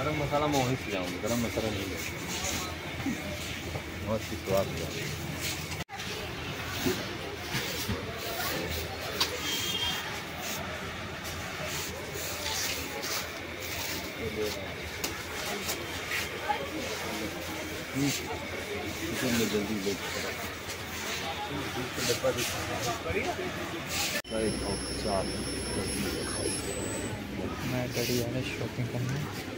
गरम मसाला मैं वहीं से लाऊंगा, गरम मसाला नहीं है, बहुत ही स्वाद है। जल्दी मैं डैडी आ रहे शॉपिंग करने।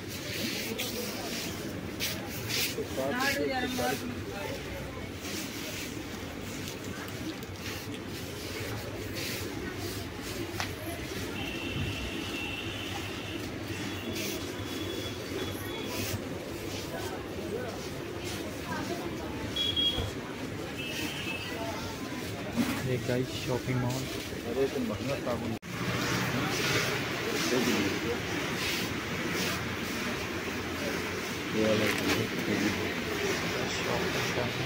ये गाइस शॉपिंग मॉल। अरे तो महंगा साबुन ये वाला शॉपिंग करने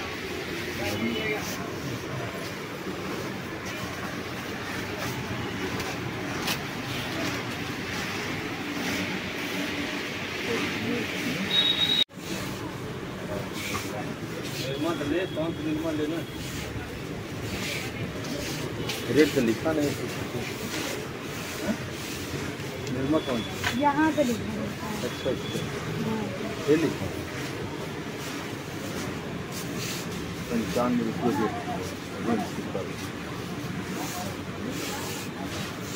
लेना रेट तो लिखा नहीं, निर्मा कौन यहाँ पे लिखा है। अच्छा अच्छा ये लिखा 95 रुपये।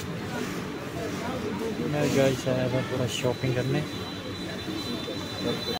मैं गाइस आया था पूरा शॉपिंग करने।